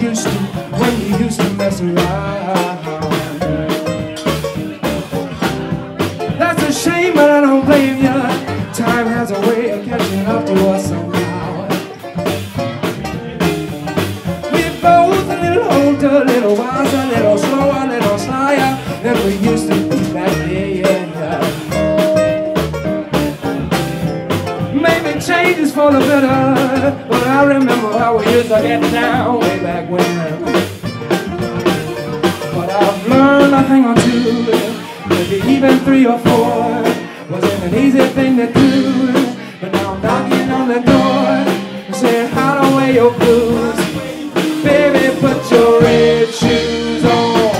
used to when we used to mess around. That's a shame, but I don't blame you. Time has a way of catching up to us somehow. We're both a little older, a little wiser, a little slower, a little slyer than we used to be back then. Maybe change is for the better, but I remember how we used to get down way back when. But I've learned a thing or two, maybe even 3 or 4. Wasn't an easy thing to do, but now I'm knocking on the door, saying how to wear your blues. Baby, put your red shoes on.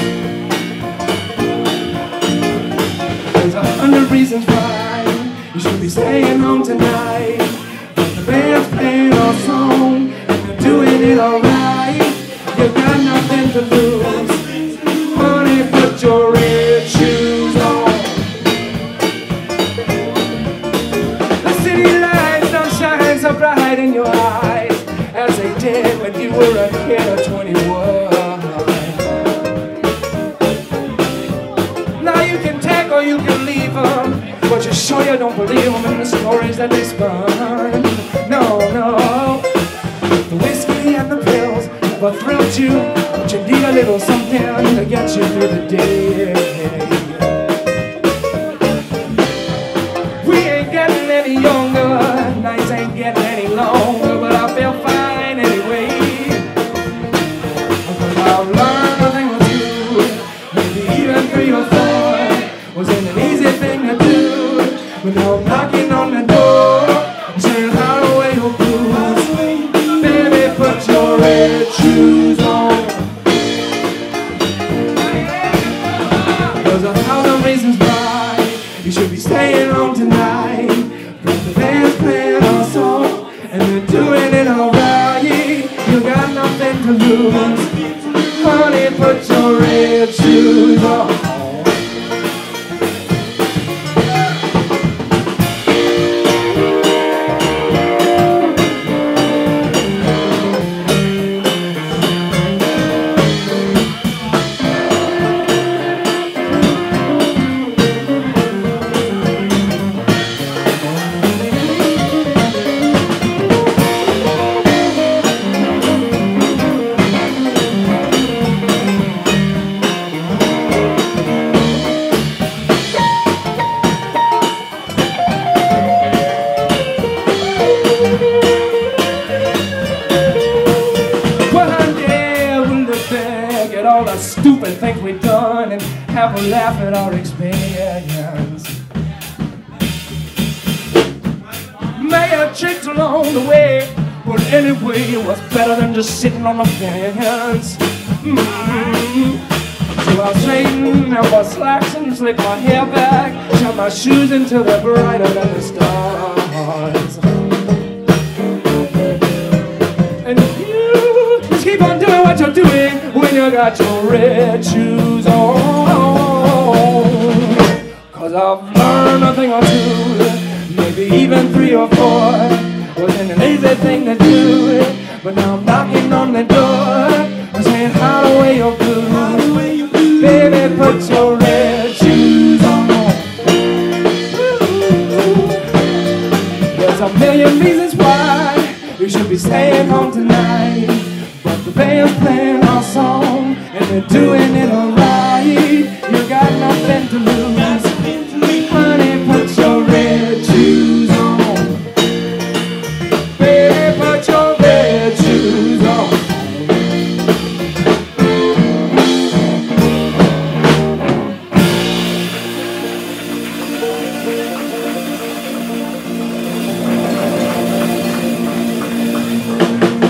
There's 100 reasons why you should be staying home tonight. But the band's playing our song, and you're doing it alright. You got nothing to lose. Honey, put your red shoes on. The city lights don't shine so bright in your eyes as they did when you were a kid of 21. Now you can take or you can leave them, but you sure you don't believe them in the stories that they spun. No, no, the whiskey and the pills never thrilled you, but you need a little something to get you through the day. We ain't getting any younger, nights ain't getting any longer, but I feel fine anyway. Because I've learned a thing or two, maybe even 3 or 4. Wasn't an easy thing to do, but now I'm knocking on the door, saying how to wear your blues. Baby, put your red shoes on. There's 1,000 reasons why you should be staying home tonight. But the band's playing our song, and they're doing it alright. You got nothing to lose. Honey, put your red shoes on. All the stupid things we've done and have a laugh at our experience. May have tricks along the way, but anyway it was better than just sitting on the fence. So I'll straighten out my slacks and slick my hair back, shove my shoes until they're brighter than the stars. And you just keep on doing what you're doing when you got your red shoes on. Cause I've learned a thing or 2, maybe even 3 or 4. Wasn't an easy thing to do, but now I'm knocking on the door, saying how to wear your blues. Baby, put your red shoes on. There's a million reasons why you should be staying home tonight, but the band's playing our song, and they're doing it alright. You got nothing to lose. Honey, put your red shoes on. Baby, put your red shoes on.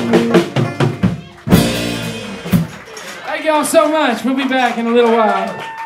Thank y'all so much. We'll be back in a little while.